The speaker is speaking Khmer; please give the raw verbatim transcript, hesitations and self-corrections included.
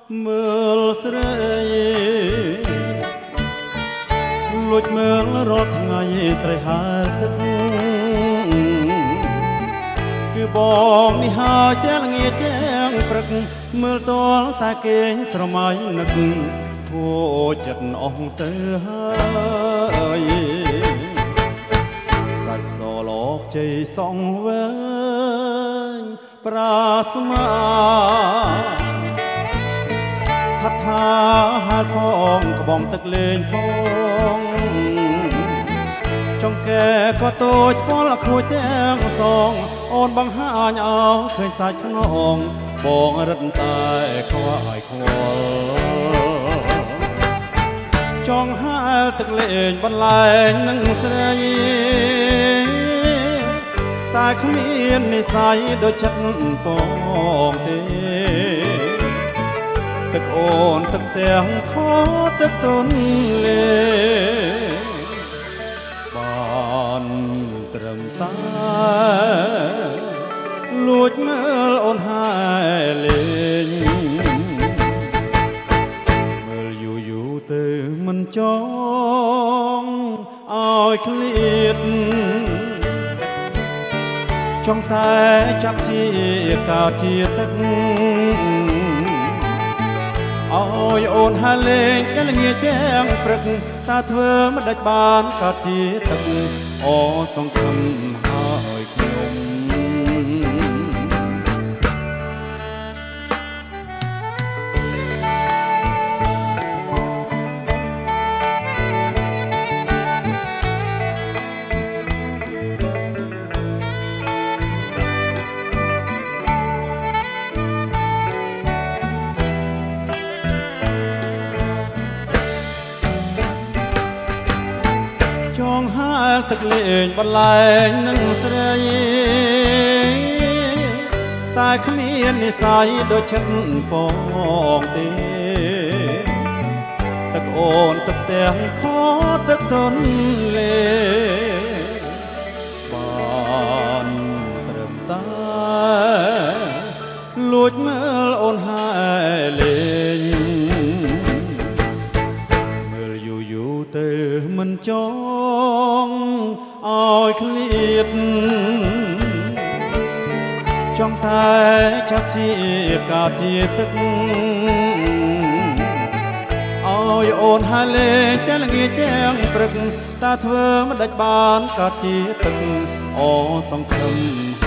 មើលស្រីលួចមើលរាល់ថ្ងៃស្រីហើរទឹកគឺបងនេះហើយទាំងល្ងាចទាំងព្រឹកមើលតលតែគេងស្រមៃនឹកធូរចិត្តអស់ទៅហើយសាច់សលោកជ័យសងវិញប្រាស្មាហត្ថាហាលផងក្បងទឹកលេងផងចង្កែក៏តូចពលខូចទាំងសងអូនបង្ហាញអោឃើញសាច់ខ្នងបងរត់តែខ្វាយខ្វល់ចង់ហាលទឹកលេងបន្លែងនឹងស្រីតែគ្មាននិស័យដូចចិត្តបងទេទឹកអូនទឹកទាំងខទឹកទុនលេបានត្រឹមតែលួចមើលអូនហើយលេងមើលយូរយូរទៅមិនចង់ឲ្យឃ្លាតចង់តែចាប់ជាកាលជាទឹកអើយអូនហាលេងតែល្ងាចទាំងព្រឹកតាធ្វើមិនដាច់បានកាត់ជាទឹកអូសង្ឃឹមហើយខ្ញុំចងហាលទឹកលេងបន្លែងនឹងស្រីតែគ្មាននិស័យដូចចិត្តបងទេទឹកអូនទឹកទាំងខទឹកទុនលេបានត្រឹមតែលួចមើលអូនហើយលេងមើលយូរយូរទៅមិនចង់ឲ្យឃ្លាតចង់តែចាប់ជាកាលជាទឹកឲ្យអូនហើយលេងតែល្ងាចទាំងព្រឹកតាធ្វើមិនដាច់បានកាលជាទឹកអូសង្ឃឹម